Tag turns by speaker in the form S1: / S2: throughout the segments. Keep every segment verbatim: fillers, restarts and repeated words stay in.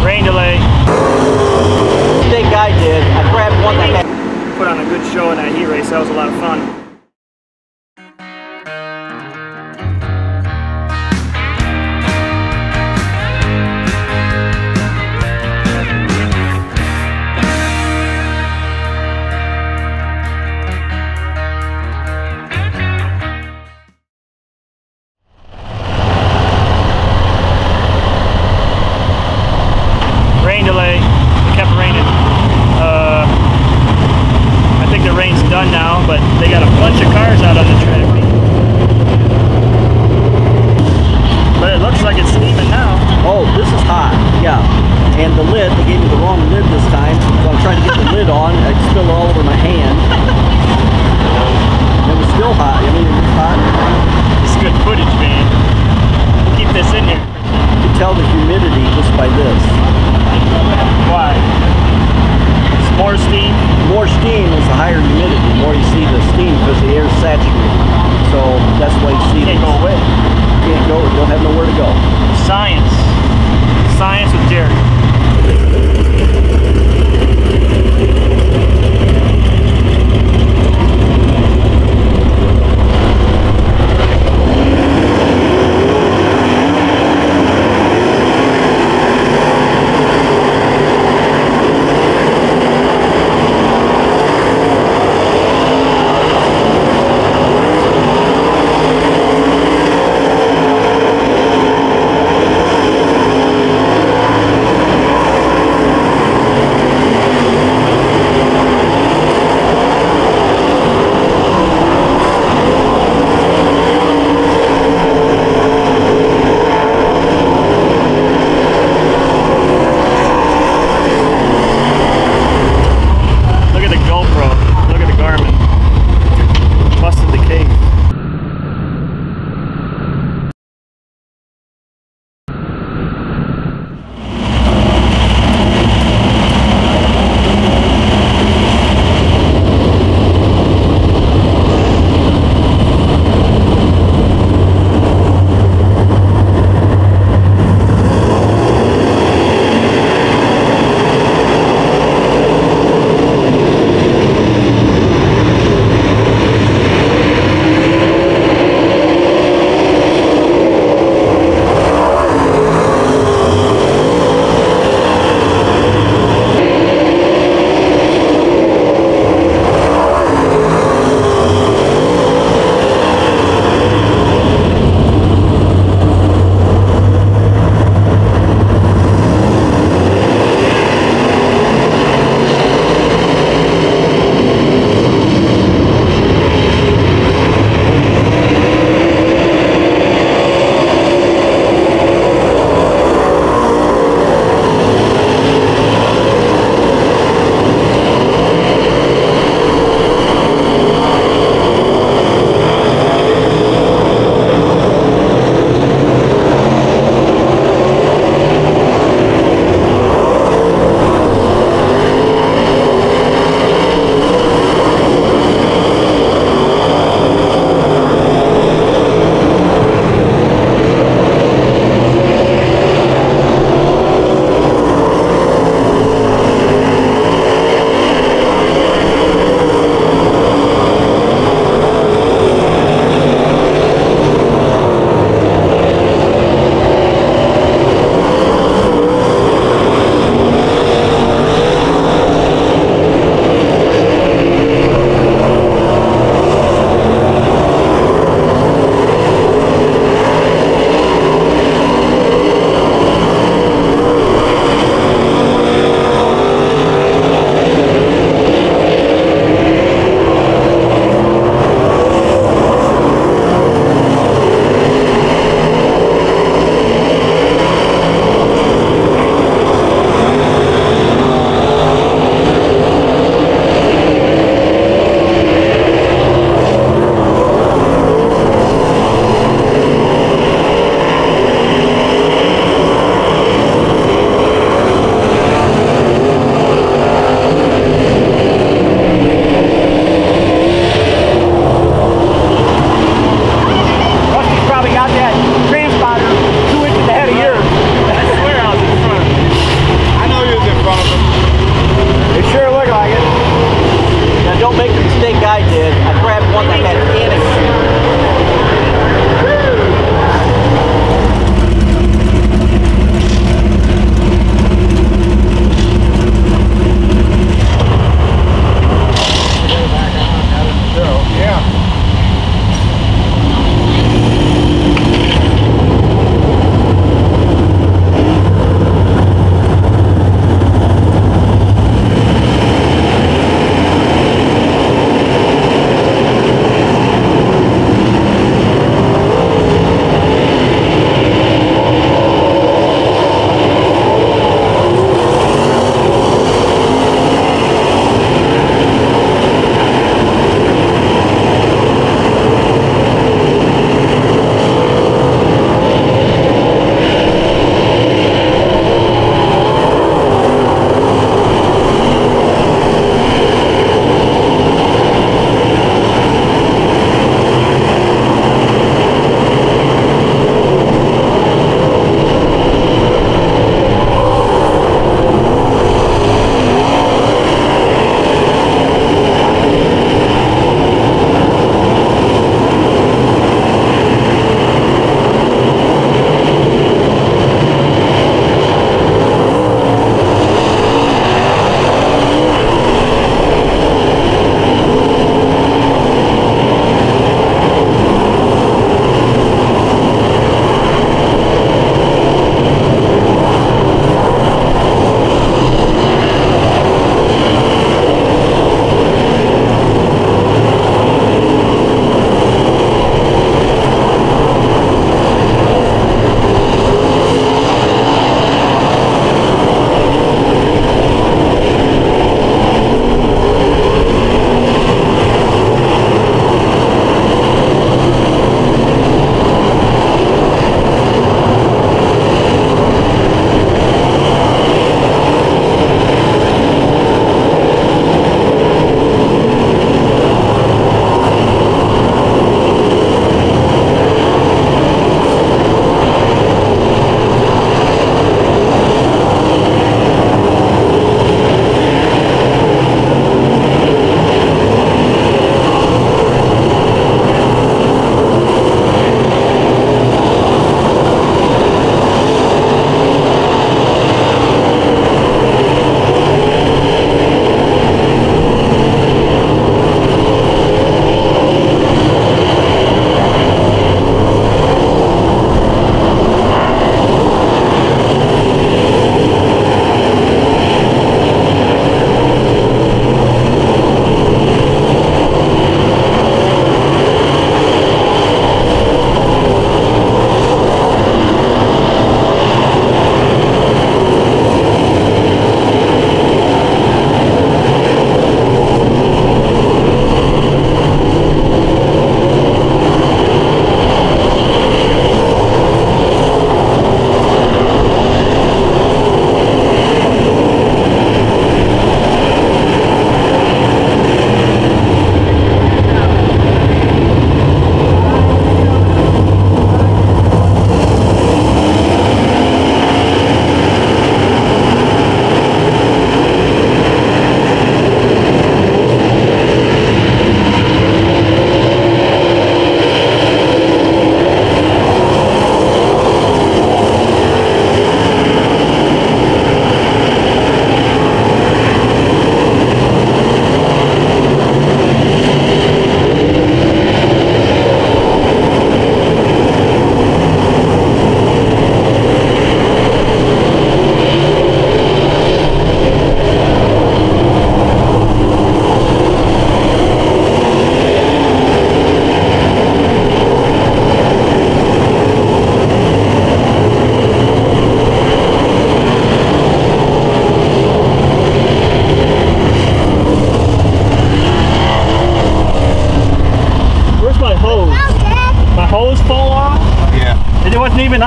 S1: Rain delay.
S2: Mistake I did, I grabbed one that had...
S1: Put on a good show in that heat race. That was a lot of fun. Rain delay. It kept raining. Uh, I think the rain's done now, but they got a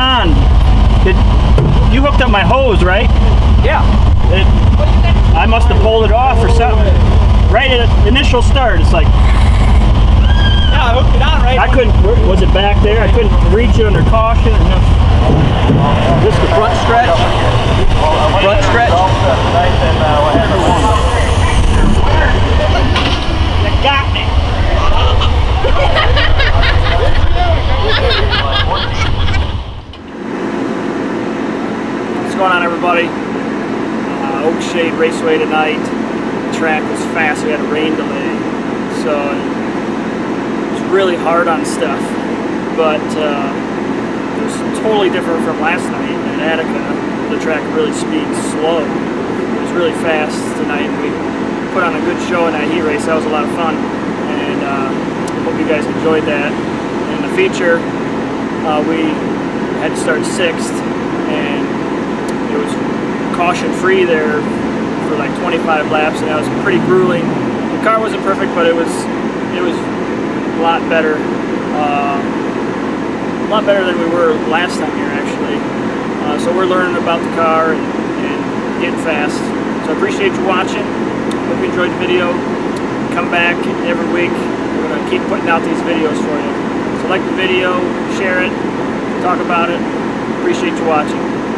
S1: on, did, you hooked up my hose, right?
S2: Yeah.
S1: It, I must have pulled it off or something. Right at the initial start, it's like,
S2: Yeah, I hooked it on right.
S1: I couldn't, was it back there? I couldn't reach it under caution. Or nothing.
S2: This the front stretch. Front stretch.
S1: You got me. What's going on, everybody? Uh, Oakshade Raceway tonight. The track was fast. We had a rain delay, so it was really hard on stuff. But uh, it was totally different from last night at Attica. The track really speeds slow. It was really fast tonight. We put on a good show in that heat race. That was a lot of fun, and uh, I hope you guys enjoyed that. In the feature, uh, we had to start sixth, and it was caution free there for like twenty-five laps, and that was pretty grueling. The car wasn't perfect, but it was it was a lot better, uh, a lot better than we were last time here actually. Uh, so we're learning about the car and, and getting fast. So I appreciate you watching. Hope you enjoyed the video. Come back every week. We're gonna keep putting out these videos for you. So like the video, share it, talk about it. Appreciate you watching.